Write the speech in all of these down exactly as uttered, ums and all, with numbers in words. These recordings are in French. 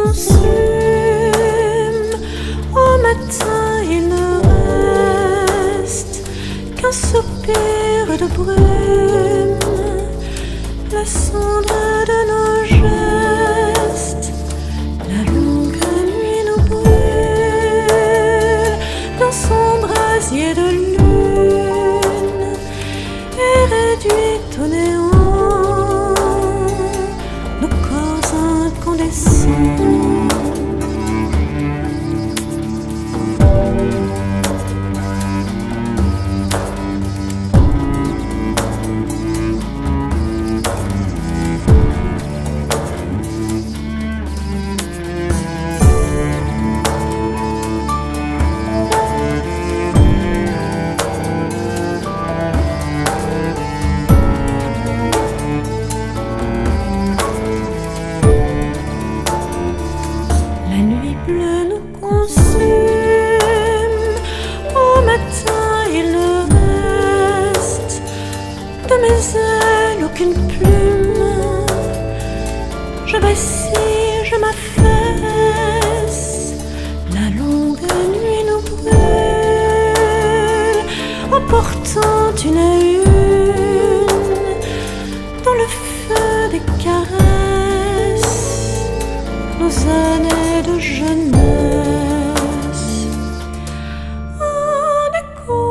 consume. Au matin il ne reste qu'un soupir de brume, la cendre de nos gestes. La longue nuit nous brûle dans son brasier de lune et réduit au néant nos corps incandescents. De mes ailes aucune plume, je vacille, je m'affaisse, la longue nuit nous brûle, emportant une à une dans le feu des caresses nos années de jeunesse. Un écho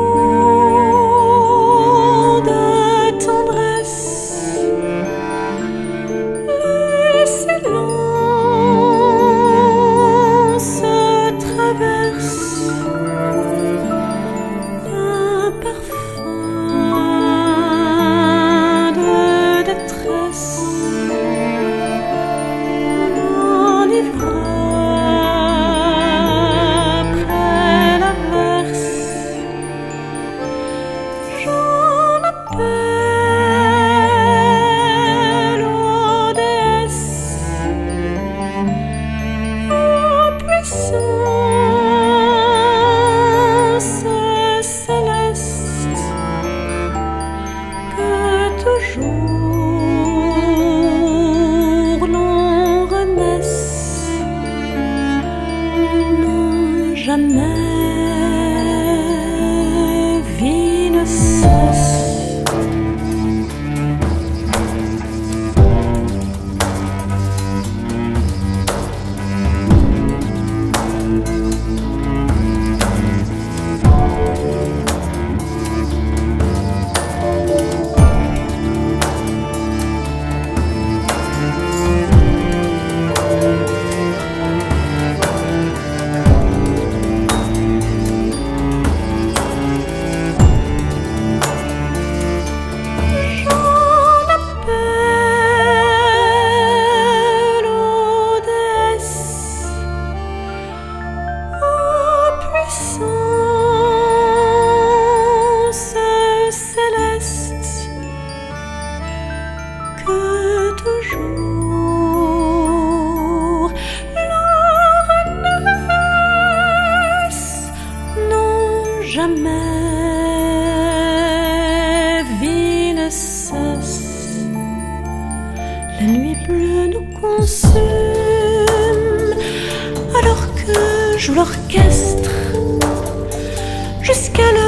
toujours l'on renaisse, non jamais vie ne cesse. Toujours l'on renaisse, non jamais vie ne cesse. La nuit bleue nous consume alors que joue l'orchestre jusqu'à